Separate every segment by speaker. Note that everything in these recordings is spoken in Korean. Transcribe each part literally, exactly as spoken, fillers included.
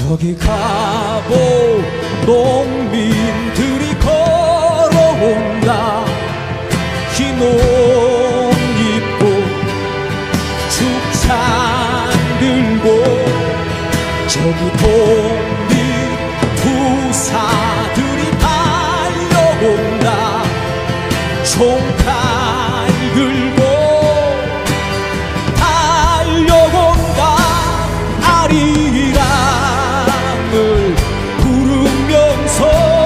Speaker 1: 저기 가보 농민들이 걸어온다. 흰 옷 입고 축찬 들고 저기 독립 부사들이 달려온다. 총칼 들고 달려온다. 아리랑을 부르면서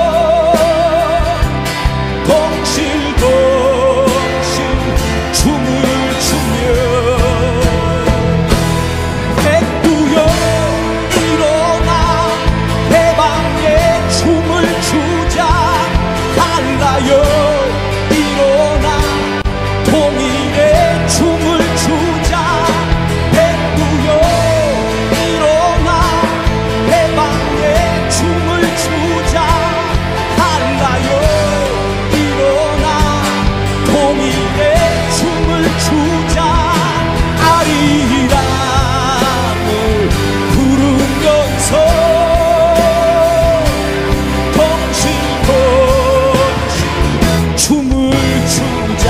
Speaker 1: 덩실덩실 춤을 추며 백두여 일어나 해방의 춤을 추자. 갈라여 일어나 통일의 춤을 추자. 백두여 일어나 해방의 춤을 추자. 갈라여 일어나 통일의 춤을 추자. 아리랑을 부르면서 덩실덩실 춤을 추자.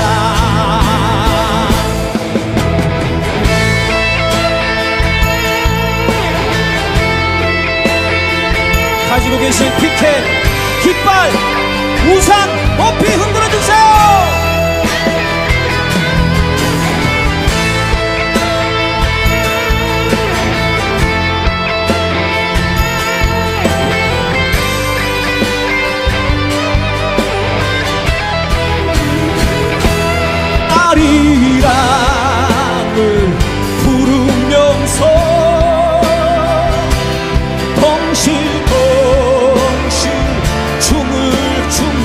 Speaker 1: 가지고 계신 피켓, 깃발, 우산 높이 흔들어주세요. 아리랑을 부르면서 덩실덩실 춤을 추며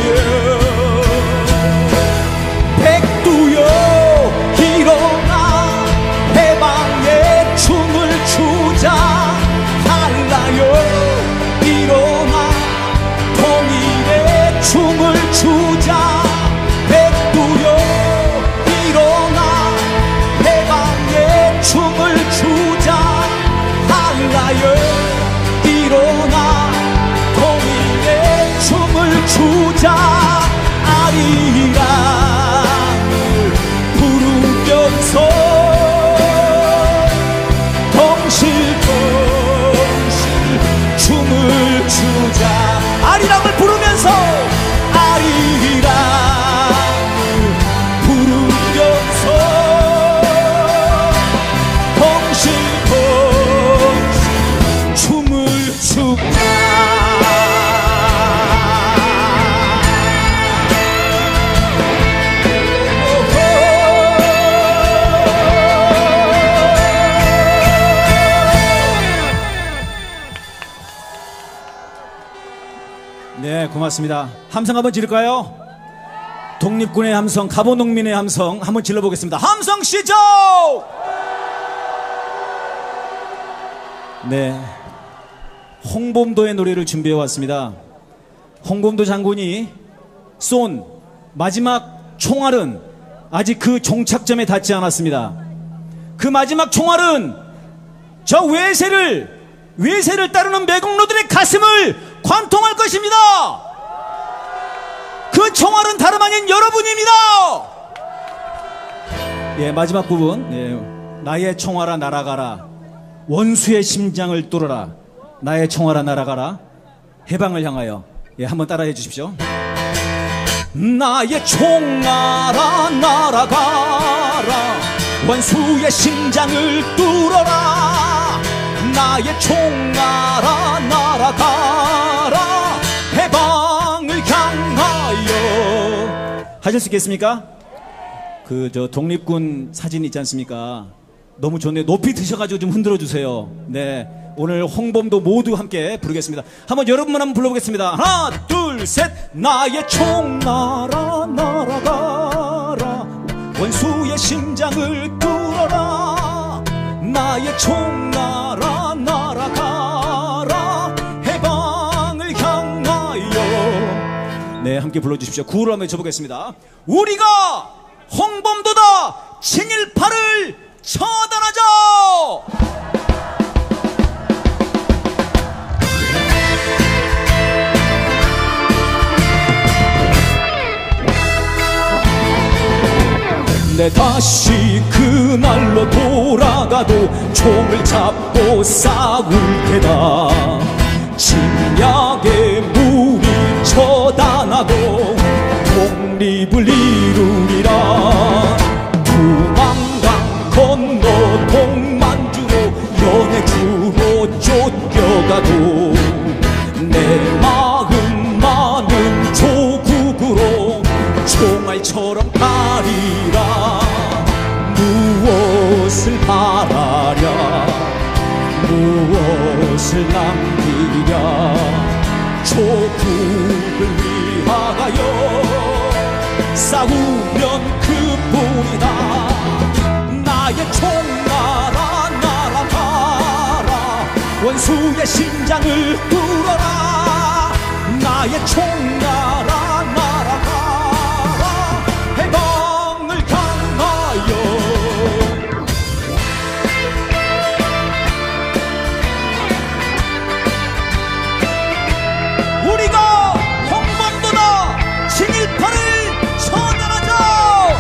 Speaker 1: 백두여 일어나 해방의 춤을 추자. 갈라여 일어나 통일의 춤을 추자. 백두여 일어나 해방의 춤을 추자. 갈라여 일어나 통일의 춤을 추자. 아리랑을 부르면서 덩실덩실 춤을 추자. 아리랑을 부르면서 아리랑을 부르면서 덩실덩실 춤을 추자. 네, 고맙습니다. 함성 한번 지를까요? 독립군의 함성, 가보농민의 함성 한번 질러보겠습니다. 함성 시작! 네, 홍범도의 노래를 준비해왔습니다. 홍범도 장군이 쏜 마지막 총알은 아직 그 종착점에 닿지 않았습니다. 그 마지막 총알은 저 외세를 외세를 따르는 매국노들의 가슴을 관통할 것입니다. 그 총알은 다름 아닌 여러분입니다. 예, 마지막 부분. 예, 나의 총알아 날아가라. 원수의 심장을 뚫어라. 나의 총알아 날아가라. 해방을 향하여. 예, 한번 따라해 주십시오. 나의 총알아 날아가라. 원수의 심장을 뚫어라. 나의 총알아 날아가라. 해방을 향하여. 하실 수 있겠습니까? 그 저 독립군 사진 있지 않습니까? 너무 좋네요. 높이 드셔가지고 좀 흔들어 주세요. 네, 오늘 홍범도 모두 함께 부르겠습니다. 한번 여러분만 한번 불러보겠습니다. 하나 둘 셋. 나의 총알아 날아가라. 원수의 심장을 뚫어라. 나의 총알아 날아가라. 해방을 향하여. 네, 함께 불러주십시오. 구호를 한번 외쳐보겠습니다. 우리가 홍범도다. 친일파를 처단하자. 내 다시 그날로 돌아가도 총을 잡고 싸울 테다. 침략의 물이 처단하고 독립을 이루리라. 두만강 건너 동만주로 연해주로 쫓겨가도 내 마음 많은 조국으로 총알처럼 가리라. 무엇을 바라랴 무엇을 남기랴. 조국을 위하여 싸우면 그뿐이다. 나의 총알아 날아가라. 원수의 심장을 뚫어라. 나의 총알아 날아가라. 해방을 향하여. 우리가 홍범도다 친일파를 처단하자.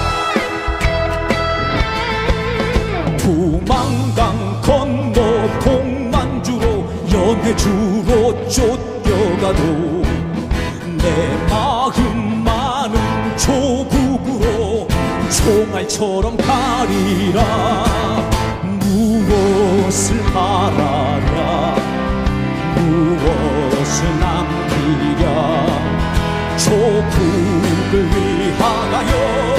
Speaker 1: 두만강 건너 동만주로 연해주로 쫓겨가도 내 마음 많은 조국으로 총알처럼 가리라. 무엇을 바라랴 무엇을 남기랴. 조국을 위하여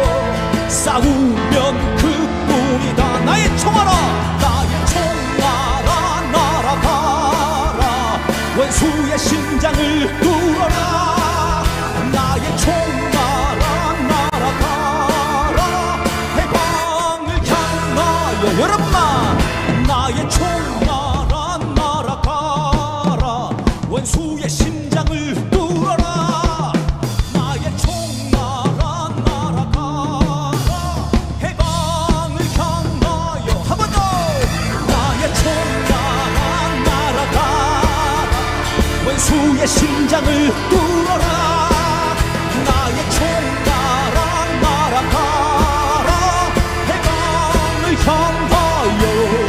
Speaker 1: 싸우면 그뿐이다. 나의 총알아 나의 총알아 날아가라. 원수의 심장을 뚫어라. 나의 총알아 날아가라. 해방을 향하여. 여러분만 나의 총알아 날아가라. 원수의 심장을 뚫어라. 나의 총알아 날아가라. 해방을 향하여. 한 번 더. 나의 총알아 날아가라. 원수의 심장을 뚫어라. 나의 총알아 날아가라. 해방을 향하여.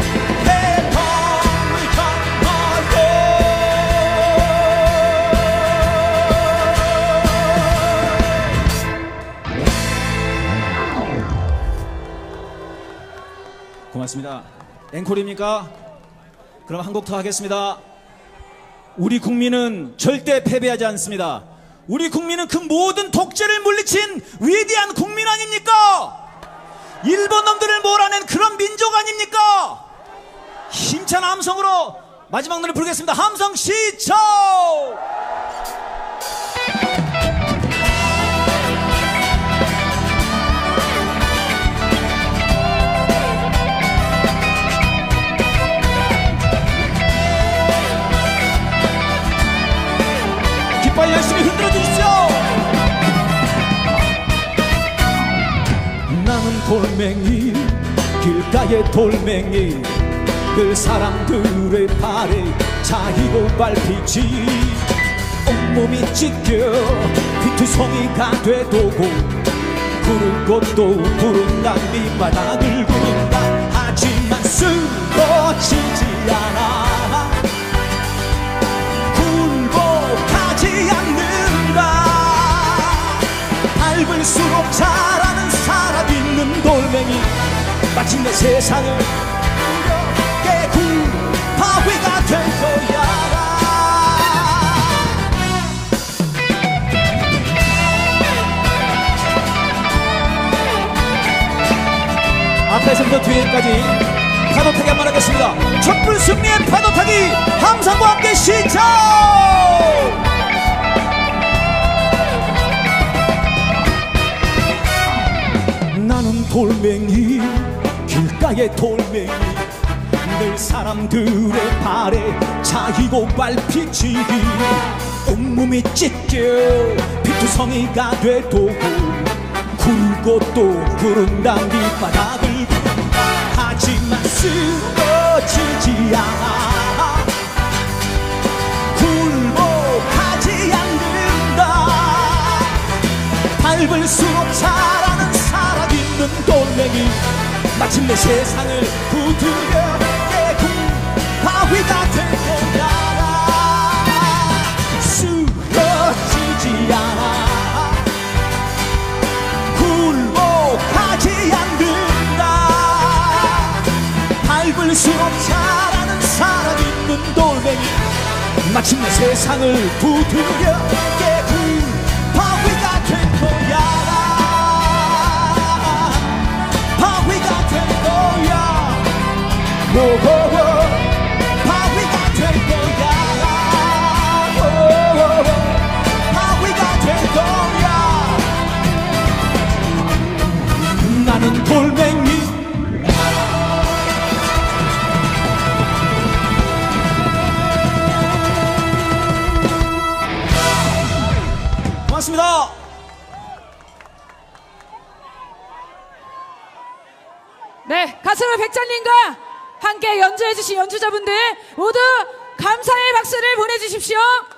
Speaker 1: 고맙습니다. 앵콜입니까? 그럼 한 곡 더 하겠습니다. 우리 국민은 절대 패배하지 않습니다. 우리 국민은 그 모든 독재를 물리친 위대한 국민 아닙니까? 일본 놈들을 몰아낸 그런 민족 아닙니까? 힘찬 함성으로 마지막 노래 부르겠습니다. 함성 시청! 깃발 열심히 흔들어 주십시오. 나는 돌멩이 길가의 돌멩이 그 사람들의 발에 차이고 밟히지. 온몸이 찢겨 피투성이가 되도고 구를 곳도 구른 낭비 바닥을 구른다. 하지만 쓰러지지 않아. 굴복하지 않는다. 밟을수록 자라는 살아있는 돌멩이. 마침내 세상을 깨고 파괴가 될 거야. 앞에서부터 뒤에까지 파도타기 한번 하겠습니다. 촛불 승리의 파도타기 함성과 함께 시작! 나는 돌멩이 길가의 돌멩이 늘 사람들의 발에 차이고 밟히지. 온몸이 찢겨 피투성이가 되도고 굴고 또 구른다 밑바닥을. 하지만 쓰러지지 않아. 굴복하지 않는다. 밟을수록 자라는 사랑이 돌멩이 마침내 세상을 부드려 깨고 바위가 될 거야. 쓰러지지 않아 굴복하지 않는다. 밟을수록 자라는 사람 있는 돌멩이 마침내 세상을 부드려 깨고 바위가 될 거야. 바위가 될 거야. 오오오. 바위가 될 거야. 오오오. 바위가 될 거야. 나는 돌멩이. 고맙습니다.
Speaker 2: 네, 가슴을 백장님과 함께 연주해주신 연주자분들 모두 감사의 박수를 보내주십시오.